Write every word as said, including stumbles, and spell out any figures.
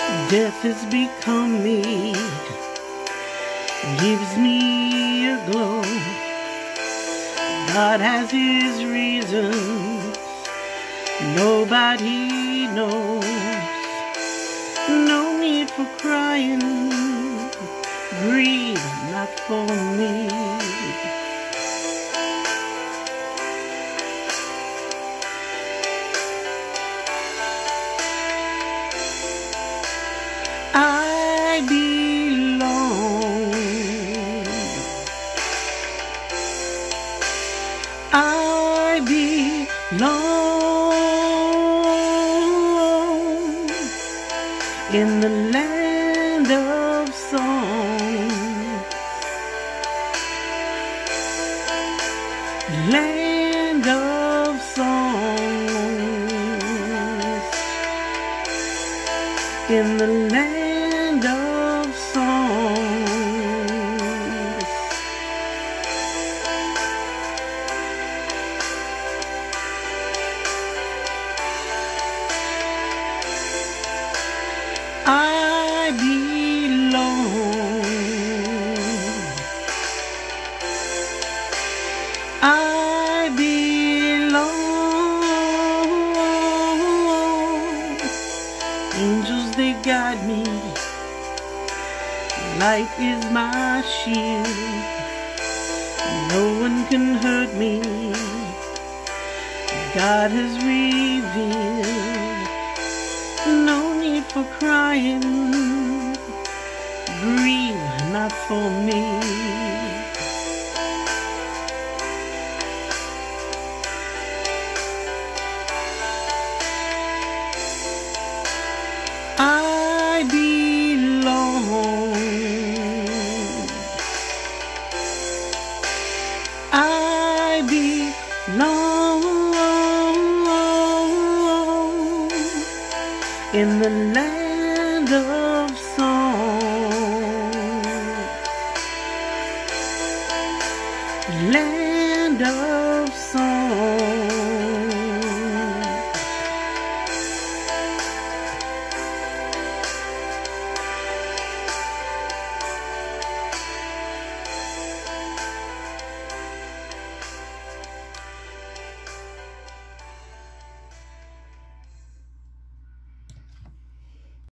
Death has become me, gives me a glow. God has his reasons, nobody knows. No need for crying, grieve not for me. I belong, I belong in the land of songs, land of songs, in the land of songs. I belong, I belong. Angels, they guide me, light is my shield. No one can hurt me, God has revealed. No need for crying, grieve not for me. I belong, I belong in the land of